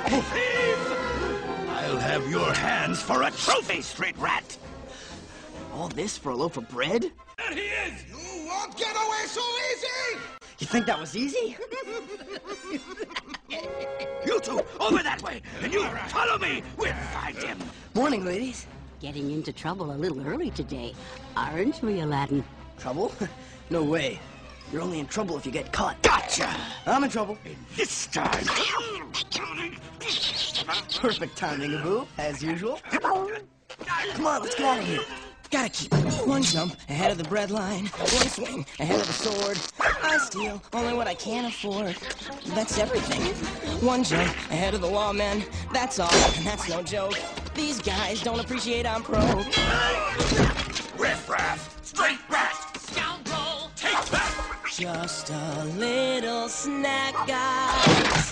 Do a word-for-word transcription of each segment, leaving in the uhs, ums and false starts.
thief! I'll have your hands for a trophy, street rat! All this for a loaf of bread? There he is! You won't get away so easy! You think that was easy? You two, over that way! And you follow me! We'll find him! Morning, ladies. Getting into trouble a little early today, aren't we, Aladdin? Trouble? No way. You're only in trouble if you get caught. Gotcha! I'm in trouble. In this time... Perfect timing, Abu, as usual. Come on, let's get out of here. Gotta keep one jump ahead of the bread line, one swing ahead of the sword. I steal only what I can afford. That's everything. One jump ahead of the lawmen. That's all, and that's no joke. These guys don't appreciate I'm pro. Riff-raff! Straight rat! Scoundrel! Take that! Just a little snack, guys.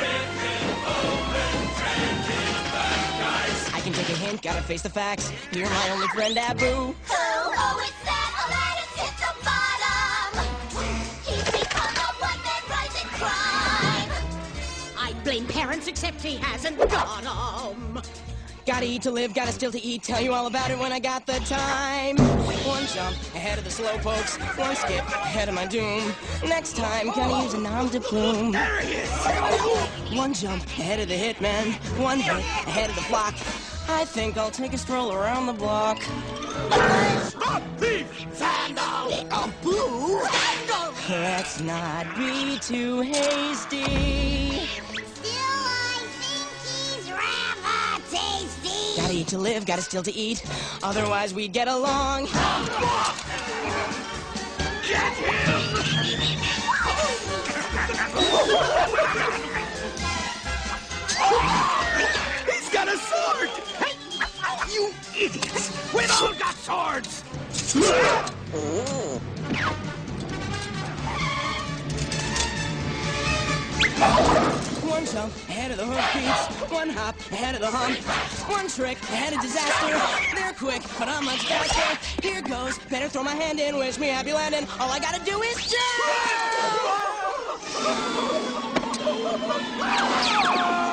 I can take a hint, gotta face the facts. You're my only friend, Abu. Oh, oh, it's that Aladdin's hit the bottom. He's become a one-man rising crime. I blame parents, except he hasn't got 'em. Gotta eat to live, gotta still to eat. Tell you all about it when I got the time. One jump ahead of the slow pokes. One skip ahead of my doom. Next time, gotta use a nom de plume. There he is! One jump ahead of the hitman. One hit ahead of the flock. I think I'll take a stroll around the block. Stop thief! Vandal! Abu! Let's not be too hasty. Still, I think he's rather tasty. Gotta eat to live, gotta still to eat. Otherwise, we'd get along. Get him! He's got a sword! Hey, you idiots! We've all got swords! One jump ahead of the hoof beats. One hop ahead of the hump. One trick ahead of disaster. They're quick, but I'm much faster. Here goes. Better throw my hand in. Wish me happy landing. All I gotta do is jump!